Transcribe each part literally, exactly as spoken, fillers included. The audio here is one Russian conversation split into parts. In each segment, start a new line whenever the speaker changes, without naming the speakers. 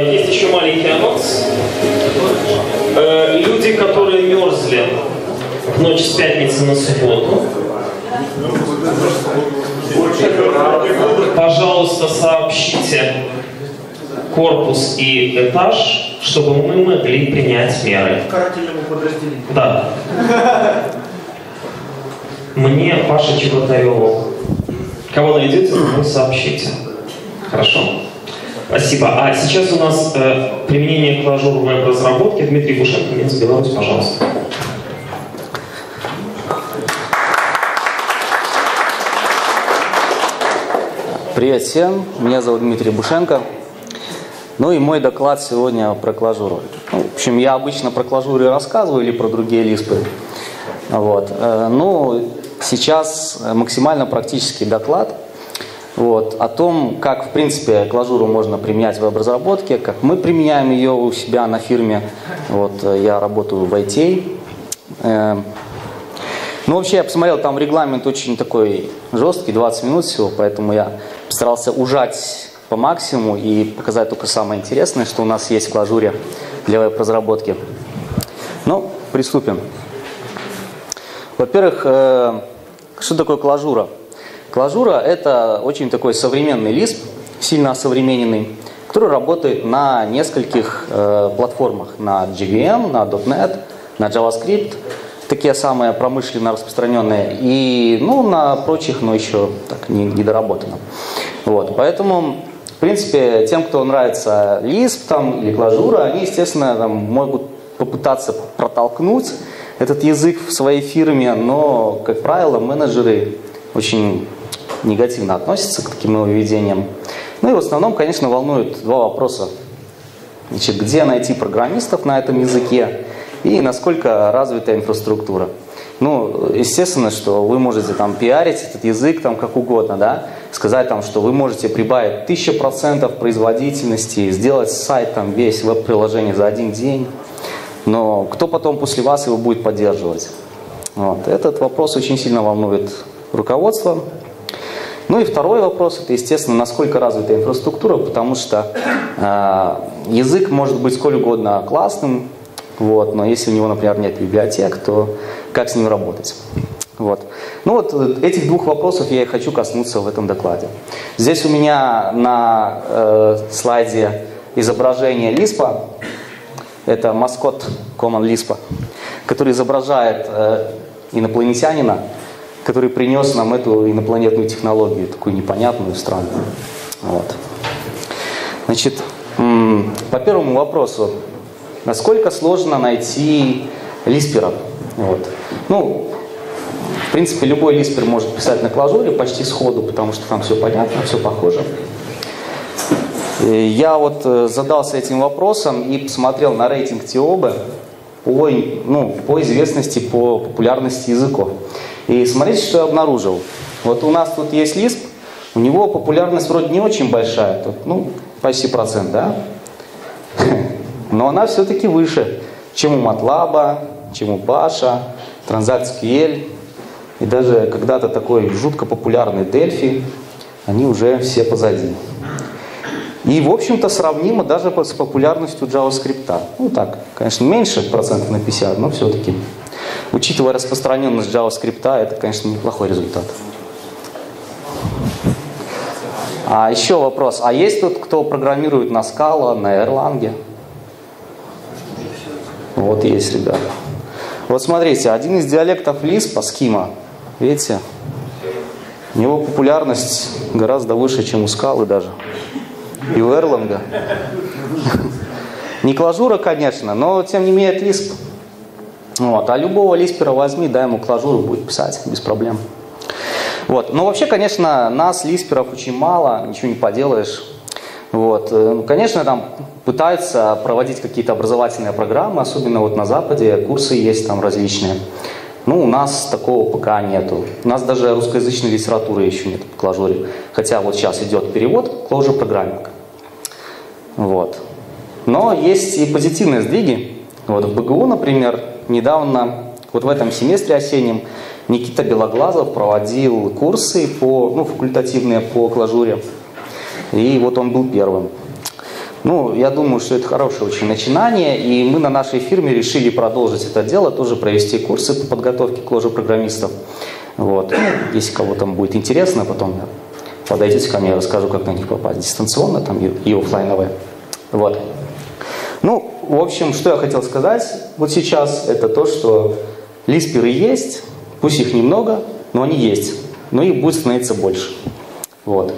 есть еще маленький анонс. Люди, которые мерзли в ночь с пятницы на субботу, пожалуйста, сообщите корпус и этаж, чтобы мы могли принять меры.
Карательному подразделению.
Да. Мне, Паше Чеботареву. Кого найдете, вы сообщите. Хорошо? Спасибо. А сейчас у нас э, применение клажур в веб-разработке. Дмитрий Бушенко, Минск, Беларусь, пожалуйста.
Привет всем, меня зовут Дмитрий Бушенко. Ну и мой доклад сегодня про клажуру. Ну, в общем, я обычно про клажуры рассказываю или про другие лиспы. Вот. Ну, сейчас максимально практический доклад вот, о том, как, в принципе, клажуру можно применять в веб-разработке, как мы применяем ее у себя на фирме. Вот, я работаю в ай ти. Ну, вообще, я посмотрел, там регламент очень такой жесткий, двадцать минут всего, поэтому я постарался ужать по максимуму и показать только самое интересное, что у нас есть в клажуре для веб-разработки. Ну, приступим. Во-первых, э, что такое клажура? Клажура – это очень такой современный лисп, сильно осовремененный, который работает на нескольких э, платформах. На джей ви эм, на .дот нет, на JavaScript. Такие самые промышленно распространенные. И ну, на прочих, но еще так не, не доработано. Вот, поэтому, в принципе, тем, кто нравится лисп там, или клажура, они, естественно, там, могут попытаться протолкнуть этот язык в своей фирме, но, как правило, менеджеры очень негативно относятся к таким нововведениям. Ну и в основном, конечно, волнуют два вопроса. Значит, где найти программистов на этом языке и насколько развита инфраструктура. Ну, естественно, что вы можете там пиарить этот язык там как угодно, да, сказать там, что вы можете прибавить тысячу процентов производительности, сделать сайт там весь веб-приложение за один день, но кто потом после вас его будет поддерживать? Вот. Этот вопрос очень сильно волнует руководство. Ну и второй вопрос, это, естественно, насколько развита инфраструктура, потому что э, язык может быть сколь угодно классным, вот, но если у него, например, нет библиотек, то как с ним работать? Вот. Ну вот этих двух вопросов я и хочу коснуться в этом докладе. Здесь у меня на э, слайде изображение лиспа. Это маскот Common Lisp, который изображает э, инопланетянина, который принес нам эту инопланетную технологию, такую непонятную, странную. Вот. Значит, по первому вопросу. Насколько сложно найти лисперов? Вот. Ну, в принципе, любой лиспер может писать на клажуре почти сходу, потому что там все понятно, все похоже. Я вот задался этим вопросом и посмотрел на рейтинг Тиобе по, ну, по известности, по популярности языков. И смотрите, что я обнаружил. Вот у нас тут есть лисп, у него популярность вроде не очень большая, тут, ну, почти процент, да? Но она все-таки выше, чем у MATLAB, чем у Bash, TransactSQL и даже когда-то такой жутко популярный Delphi, они уже все позади. И, в общем-то, сравнимо даже с популярностью JavaScript. Ну так, конечно, меньше процентов на пятьдесят, но все-таки, учитывая распространенность JavaScript, это, конечно, неплохой результат. А еще вопрос, а есть тут кто программирует на Scala, на Erlang? Вот есть, ребята. Вот смотрите, один из диалектов Lisp, Schema, видите, у него популярность гораздо выше, чем у Scala даже. И у Erlang. Не клажура, конечно, но тем не менее Lisp. Вот. А любого лиспера возьми, дай ему клажуру, будет писать без проблем. Вот. Но вообще, конечно, нас, лисперов, очень мало, ничего не поделаешь. Вот. Ну, конечно, там пытаются проводить какие-то образовательные программы, особенно вот на Западе, курсы есть там различные. Ну, у нас такого пока нету. У нас даже русскоязычной литературы еще нет по клажуре. Хотя вот сейчас идет перевод Clojure Programming. Вот. Но есть и позитивные сдвиги. Вот в бэ гэ у, например, недавно, вот в этом семестре осеннем, Никита Белоглазов проводил курсы по, ну, факультативные по клажуре. И вот он был первым. Ну, я думаю, что это хорошее очень начинание, и мы на нашей фирме решили продолжить это дело, тоже провести курсы по подготовке кложер-программистов. Вот. Если кому-то будет интересно, потом подойдите ко мне, я расскажу, как на них попасть дистанционно там, и офлайновые. Вот. Ну, в общем, что я хотел сказать вот сейчас, это то, что лисперы есть, пусть их немного, но они есть, но их будет становиться больше. Вот.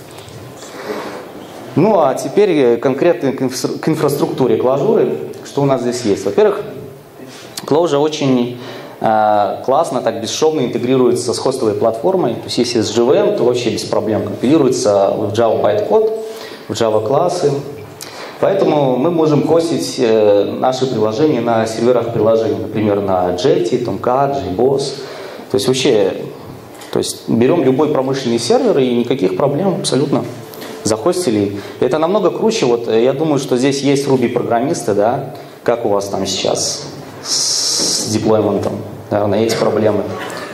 Ну, а теперь конкретно к инфраструктуре Clojure, что у нас здесь есть. Во-первых, Clojure очень э, классно, так бесшовно интегрируется с хостовой платформой. То есть, если с джи ви эм, то вообще без проблем компилируется в Java байткод, в Java классы. Поэтому мы можем хостить э, наши приложения на серверах приложений, например, на Jetty, Tomcat, JBoss. То есть, вообще, то есть, берем любой промышленный сервер и никаких проблем абсолютно. Захостили. Это намного круче. Вот я думаю, что здесь есть Ruby-программисты, да? Как у вас там сейчас с деплойментом? Наверное, есть проблемы.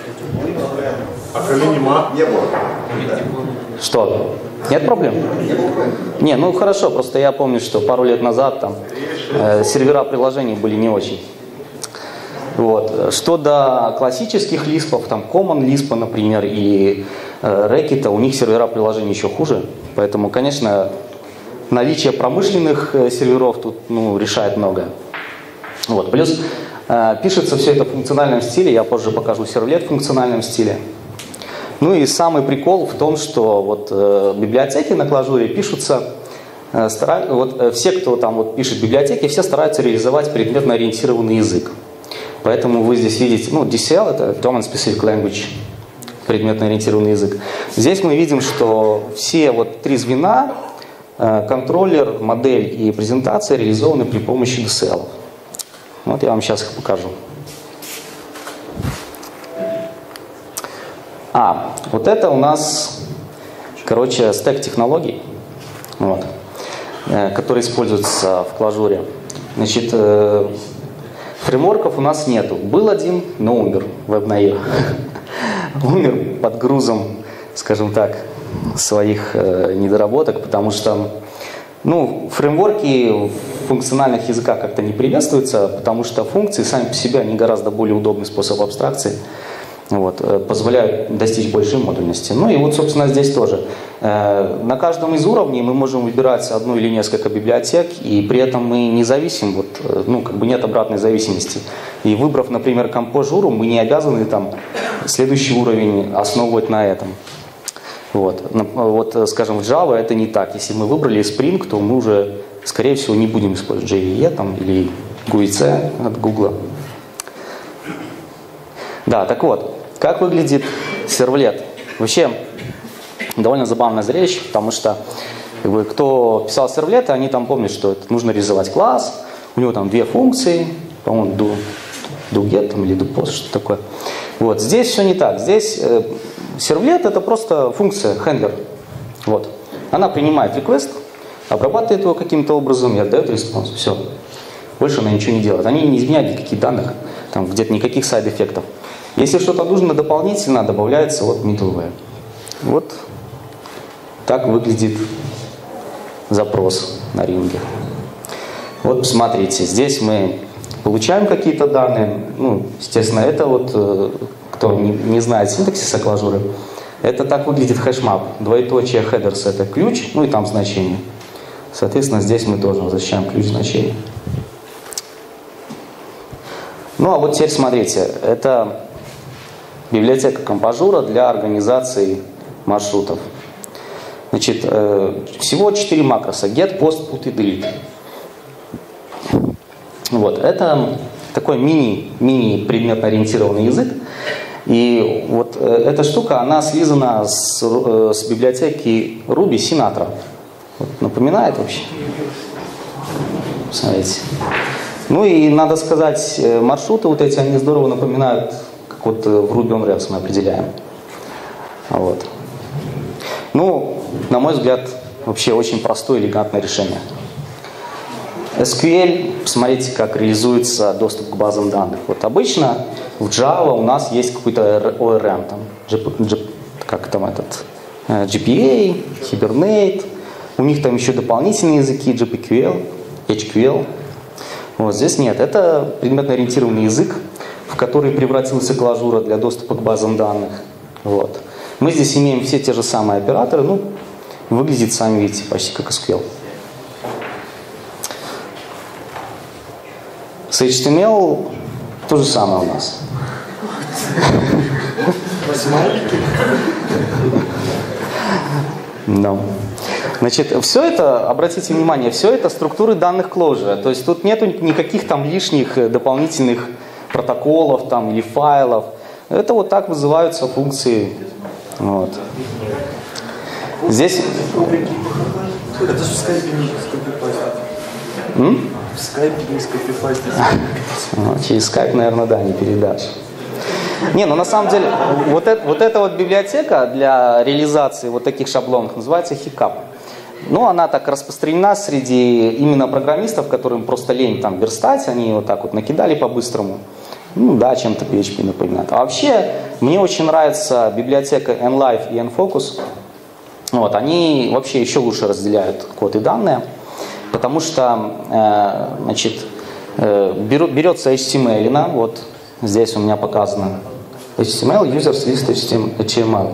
А нема? Не было.
Что? Нет проблем? Не, ну хорошо, просто я помню, что пару лет назад там э, сервера приложений были не очень. Вот. Что до классических лиспов, там Common Lisp, например, и э, Racket, у них сервера приложений еще хуже. Поэтому, конечно, наличие промышленных э, серверов тут ну, решает многое. Вот. Плюс э, пишется все это в функциональном стиле, я позже покажу сервлет в функциональном стиле. Ну и самый прикол в том, что вот, э, библиотеки на Clojure пишутся, э, стара... вот, э, все, кто там вот, пишет библиотеки, все стараются реализовать предметно-ориентированный язык. Поэтому вы здесь видите, ну, ди си эл это Domain Specific Language, предметно-ориентированный язык. Здесь мы видим, что все вот три звена, э, контроллер, модель и презентация реализованы при помощи ди си эл. Вот я вам сейчас их покажу. А, вот это у нас, короче, стек технологий, вот, э, который используется в Clojure. Значит, э, фреймворков у нас нету. Был один, но умер, WebNaive. Умер под грузом, скажем так, своих э, недоработок, потому что ну, фреймворки в функциональных языках как-то не приветствуются, потому что функции сами по себе они гораздо более удобный способ абстракции. Вот, позволяют достичь большей модульности. Ну и вот, собственно, здесь тоже. На каждом из уровней мы можем выбирать одну или несколько библиотек, и при этом мы не зависим, вот, ну, как бы нет обратной зависимости. И выбрав, например, Composure, мы не обязаны там, следующий уровень основывать на этом. Вот. Вот, скажем, в Java это не так. Если мы выбрали Spring, то мы уже, скорее всего, не будем использовать джей ви и там, или джи ю ай си от Google. Да, так вот. Как выглядит сервлет? Вообще, довольно забавное зрелище, потому что как бы, кто писал сервлеты, они там помнят, что это нужно реализовать класс, у него там две функции, по-моему, do, do get там, или do post, что такое. Вот, здесь все не так. Здесь э, сервлет это просто функция, хендлер. Вот. Она принимает request, обрабатывает его каким-то образом и отдает респонс. Все. Больше она ничего не делает. Они не изменяют никаких данных, там где-то никаких сайд-эффектов. Если что-то нужно дополнительно, добавляется вот middleware. Вот так выглядит запрос на ринге. Вот посмотрите, здесь мы получаем какие-то данные. Ну, естественно, это вот, кто не, не знает синтаксиса Clojure, это так выглядит хэшмап. Двоеточие headers это ключ, ну и там значение. Соответственно, здесь мы тоже возвращаем ключ значения. Ну а вот теперь смотрите, это библиотека Composure для организации маршрутов. Значит, э, всего четыре макроса: get, post, put и delete. Вот, это такой мини, мини предметно-ориентированный язык. И вот э, эта штука, она слизана с, э, с библиотеки Ruby Sinatra. Вот, напоминает вообще? Смотрите. Ну и надо сказать, маршруты вот эти, они здорово напоминают, как вот в Ruby on Rails мы определяем. Вот. Ну, на мой взгляд, вообще очень простое, элегантное решение. эс кью эль, посмотрите, как реализуется доступ к базам данных. Вот обычно в Java у нас есть какой-то о эр эм, там, как там этот, джи пи эй, Hibernate, У них там еще дополнительные языки, джи пи кью эл, эйч кью эл. Вот здесь нет. Это предметно-ориентированный язык, в который превратился Clojure для доступа к базам данных. Вот. Мы здесь имеем все те же самые операторы. Ну, выглядит, сами видите, почти как эс кью эл. С эйч ти эм эл то же самое у нас. No. Значит, все это, обратите внимание, все это структуры данных Clojure. То есть тут нету никаких там лишних дополнительных протоколов там, или файлов. Это вот так вызываются функции. Вот. Здесь...
Это же в скайпе не скопипастить. В скайпе не скопипастить.
Через скайп, наверное, да, не передашь. Не, ну на самом деле, вот, это, вот эта вот библиотека для реализации вот таких шаблонов называется Hiccup. Ну, она так распространена среди именно программистов, которым просто лень там верстать, они вот так вот накидали по-быстрому. Ну да, чем-то пи эйч пи напоминает. А вообще, мне очень нравится библиотека nLive и nFocus. Вот, они вообще еще лучше разделяют код и данные, потому что, э, значит, э, берется эйч ти эм эл, вот здесь у меня показано эйч ти эм эл, users list эйч ти эм эл.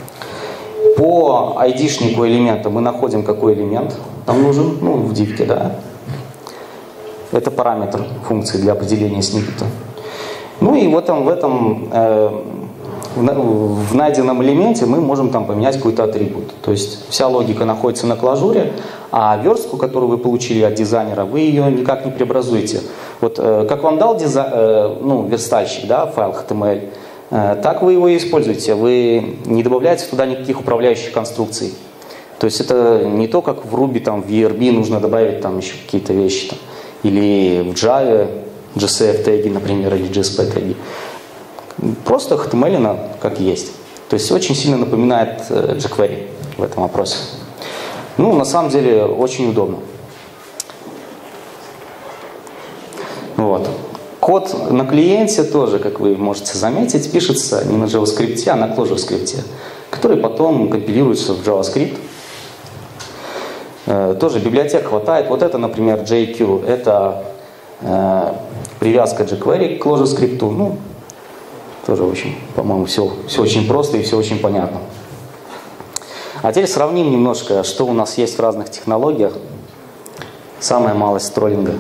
По айдишнику элемента мы находим, какой элемент нам нужен, ну, в дивке, да. Это параметр функции для определения сниппета. Ну и в этом, в, этом э, в, в найденном элементе мы можем там поменять какой-то атрибут. То есть вся логика находится на Clojure, а верстку, которую вы получили от дизайнера, вы ее никак не преобразуете. Вот э, как вам дал дизай, э, ну, верстальщик, да, файл эйч ти эм эл, так вы его и используете, вы не добавляете туда никаких управляющих конструкций. То есть это не то, как в Ruby, там, в и ар би нужно добавить там еще какие-то вещи. Там. Или в Java, джи эс эф теги, например, или джи эс пи теги. Просто эйч ти эм эл как есть. То есть очень сильно напоминает jQuery в этом вопросе. Ну, на самом деле, очень удобно. Вот. Код на клиенте тоже, как вы можете заметить, пишется не на JavaScript, а на Clojure скрипте, который потом компилируется в JavaScript. Э, тоже библиотек хватает. Вот это, например, джей кью, это э, привязка jQuery к Clojure скрипту. Ну, тоже очень, по-моему, все, все очень просто и все очень понятно. А теперь сравним немножко, что у нас есть в разных технологиях. Самая малость троллинга.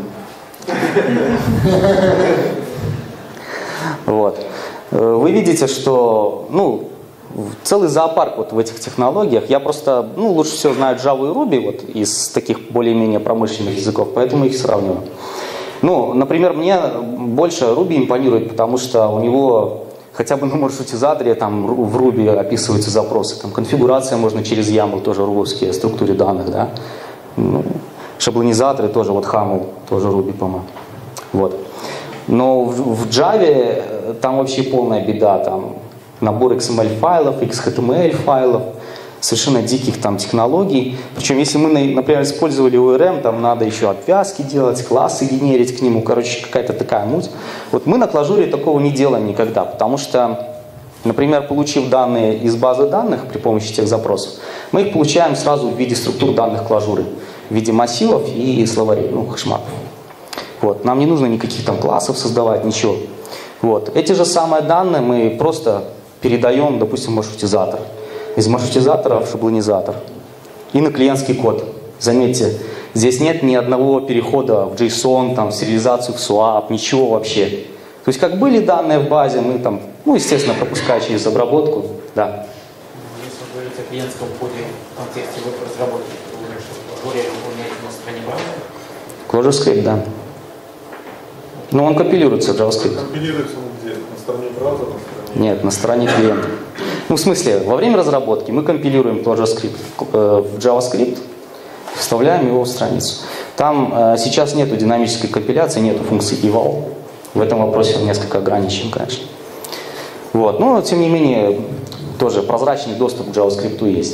Вот. Вы видите, что ну, целый зоопарк вот в этих технологиях. Я просто ну, лучше всего знаю Java и Ruby вот, из таких более-менее промышленных языков, поэтому их сравниваю. Ну, например, мне больше Ruby импонирует, потому что у него хотя бы на маршрутизаторе там, в Ruby описываются запросы. Там, конфигурация можно через YAML, тоже рубовские структуре данных. Да? Ну, шаблонизаторы тоже, вот хамл, тоже Ruby, по-моему. Вот. Но в, в Java там вообще полная беда. Там набор икс эм эль файлов, икс эйч ти эм эль файлов, совершенно диких там технологий. Причем, если мы, например, использовали о эр эм, там надо еще обвязки делать, классы генерить к нему. Короче, какая-то такая муть. Вот мы на Clojure такого не делаем никогда, потому что, например, получив данные из базы данных при помощи тех запросов, мы их получаем сразу в виде структур данных Clojure, в виде массивов и словарей, ну, хэшмапов. Вот. Нам не нужно никаких там классов создавать, ничего. Вот. Эти же самые данные мы просто передаем, допустим, в маршрутизатор. Из маршрутизатора в шаблонизатор. И на клиентский код. Заметьте, здесь нет ни одного перехода в JSON, там, в сериализацию, в swap, ничего вообще. То есть как были данные в базе, мы там, ну, естественно, пропуская через обработку. Да.
Если вы говорите о клиентском коде в контексте веб-разработки, то вы говорите, что Clojure выполняете на стороне браузера?
Clojure скрипт, да. Но он компилируется в JavaScript.
Компилируется он где? На стороне браузера? На стороне...
Нет, на стороне клиента. Ну, в смысле, во время разработки мы компилируем Clojure скрипт в JavaScript, вставляем его в страницу. Там э, сейчас нету динамической компиляции, нету функции eval. В этом вопросе он несколько ограничен, конечно. Вот. Но, тем не менее, тоже прозрачный доступ к JavaScript есть.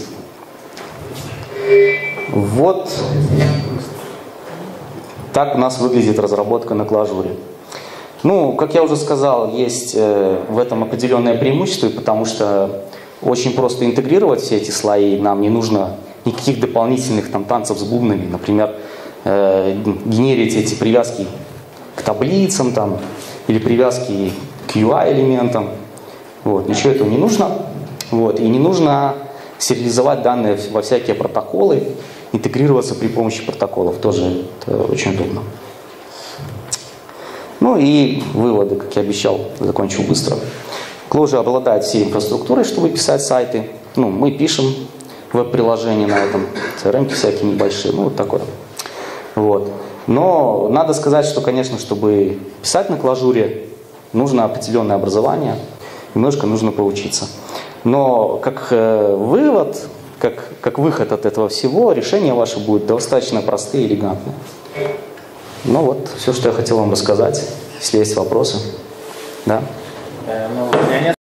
Вот так у нас выглядит разработка на Clojure. Ну, как я уже сказал, есть э, в этом определенное преимущество, потому что очень просто интегрировать все эти слои, нам не нужно никаких дополнительных там танцев с бубнами, например, э, генерить эти привязки к таблицам там, или привязки к ю ай-элементам. Вот, ничего этого не нужно. Вот, и не нужно сериализовать данные во всякие протоколы, интегрироваться при помощи протоколов. Тоже это очень удобно. Ну и выводы, как я обещал, закончу быстро. Clojure обладает всей инфраструктурой, чтобы писать сайты. Ну, мы пишем веб-приложения на этом, си эр эм-ки всякие небольшие, ну вот такое. Вот. Но надо сказать, что, конечно, чтобы писать на Clojure, нужно определенное образование, немножко нужно поучиться. Но как э, вывод, как, как выход от этого всего, решения ваши будут достаточно простые и элегантные. Ну вот, все, что я хотел вам рассказать. Если есть вопросы. Да?
Ну, у меня нет